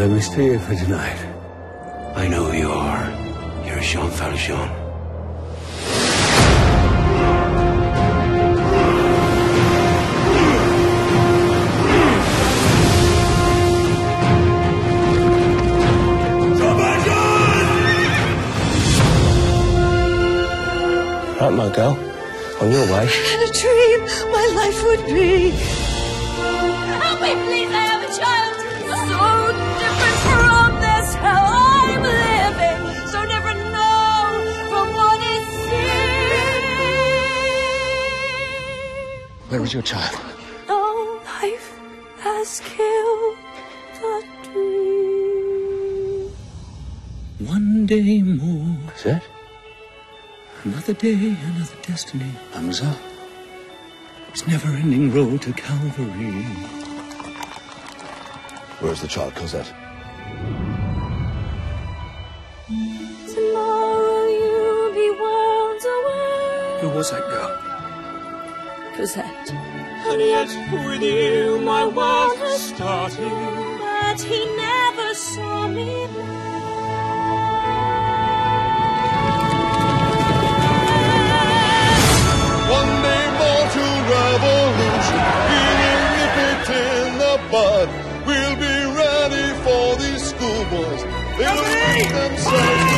let me stay here for tonight. I know who you are. You're Jean Valjean. Right, my girl. On your way. And a dream my life would be. Help me, please, I have a child. So different from this hell I'm living. So different now from what is seen. Where is your child? No life has killed the dream. One day more. Is that? Another day, another destiny. Hamza? It's never-ending road to Calvary. Where's the child, Cosette? Tomorrow you'll be worlds away. Who was that girl? Cosette. And yet with you my world has started. But he never saw me there. One day more to revolution, we'll nip it in the bud. We'll be ready for these schoolboys. They'll make themselves